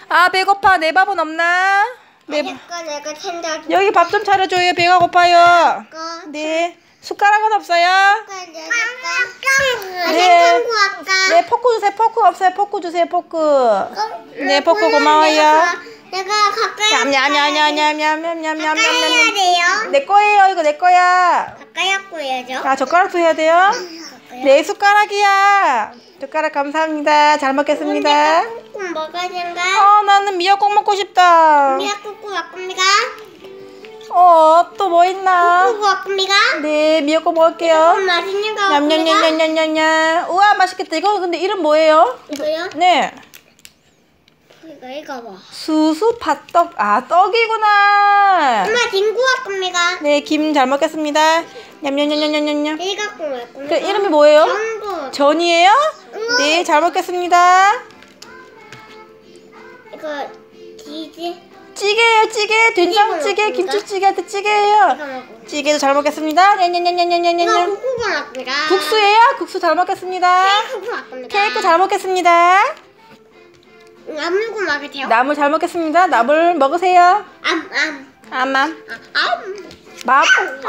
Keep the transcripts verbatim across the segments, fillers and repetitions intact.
아 배고파. 내 밥은 없나? 내 내가 내가 챙겨. 여기 밥 좀 차려줘요. 배가 고파요. 네. 숟가락은 없어요? 네. 네, 포크 주세요. 포크 없어요. 포크 주세요. 포크. 네, 포크 고마워요. 내가 가까이. 냠냠냠냠냠냠냠냠냠. 해야 돼요. 내 거예요. 이거 내 거야. 가까이 갖고 해야죠. 아, 젓가락도 해야 돼요? 네, 숟가락이야. 젓가락 감사합니다. 잘 먹겠습니다. 꼭 먹어야 된가? 어, 나는 미역국 먹고 싶다. 미역국 먹습니까? 어, 또 뭐 있나? 국 먹습니까? 네, 미역국 먹을게요. 맛있는 거 먹습니까? 냠냠냠냠냠냠. 우와, 맛있겠다. 이거 근데 이름 뭐예요? 이거요? 네. 이거 이거 봐. 수수팥떡. 아, 떡이구나. 엄마 김구 먹습니까? 네, 김 잘 먹겠습니다. 냠냠냠냠냠냠. 이거 먹습니까? 그 이름이 뭐예요? 전부. 전이에요? 네, 잘 먹겠습니다. 이거 기지. 찌개예요, 찌개. 된장찌개, 김치찌개한테 찌개예요. 찌개도 잘 먹겠습니다. 이거 냠냠냠냠냠냠. 국수가 먹습니까? 국수예요? 국수 잘 먹겠습니다. 케이크 먹습니까? 케이크 잘 먹겠습니다. 나물국 먹을 돼요? 나물 잘 먹겠습니다. 나물 먹으세요. 암, 암. 암암. 암. 밥.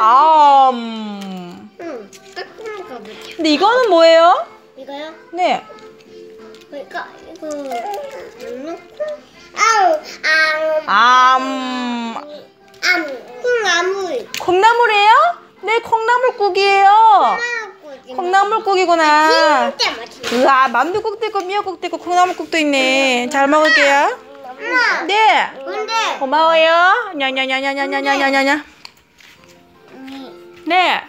암. 응. 조금 먹어볼게요. 근데 이거는 뭐예요? 이거요? 네. 이거, 이거. 안 넣고. 아우, 암. 암. 암. 콩나물. 콩나물이에요? 네, 콩나물국이에요. 콩나물국이구나. 진짜 맛있네. 우와, 만두국도 있고 미역국도 있고 콩나물국도 있네. 잘 먹을게요. 엄마. 네. 근데. 고마워요. 냐냐냐냐냐냐냐냐냐. 네.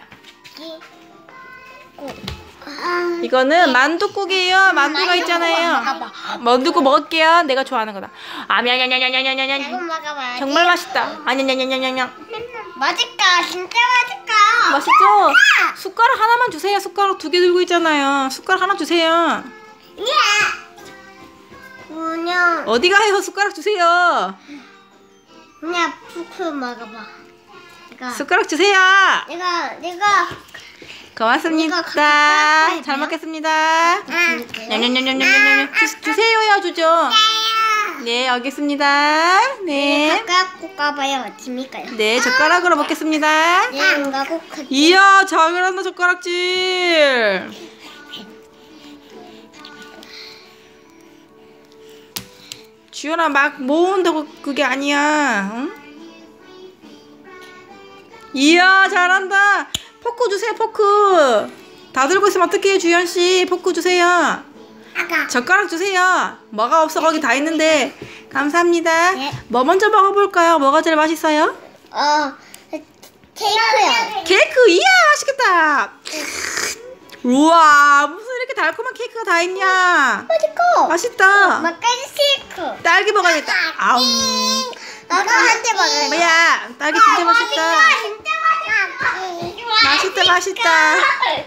이거는 만두국이에요. 만두가 있잖아요. 만두국 먹을게요. 내가 좋아하는 거다. 아, 냐냐냐냐냐냐냐. 이거 먹어봐야지. 정말 맛있다. 아냐냐냐냐냐냐. 맛있다. 진짜 맛있다. 맛있죠? 숟가락 하나만 주세요. 숟가락 두 개 들고 있잖아요. 숟가락 하나 주세요. 예. 그냥 어디 가요? 숟가락 주세요. 그냥 푸크 먹어봐. 내가 숟가락 주세요. 내가 내가 고맙습니다. 숟가락 잘 먹겠습니다. 냠냠냠냠냠냠. 주- 주세요요, 주죠. 네, 알겠습니다. 네. 가깝고 가봐요. 재미까요. 네, 젓가락으로 먹겠습니다. 네, 가고 이야, 잘한다, 젓가락질. 주연아, 막 모은다고 그게 아니야. 응? 이야, 잘한다. 포크 주세요, 포크. 다 들고 있으면 어떡해요, 주연씨. 포크 주세요. 아까 젓가락 주세요. 뭐가 없어, 거기 다 있는데. 감사합니다. 네. 뭐 먼저 먹어볼까요? 뭐가 제일 맛있어요? 어 케이크요. 케이크. 이야, 맛있겠다. 우와, 무슨 이렇게 달콤한 케이크가 다 있냐. 맛있고. 맛있다. 막까지 케이크. 딸기 먹어야겠다. 아우. 나도 한대 먹어요. 뭐야, 딸기 진짜 맛있다. 진짜 맛있다. 맛있다, 맛있다.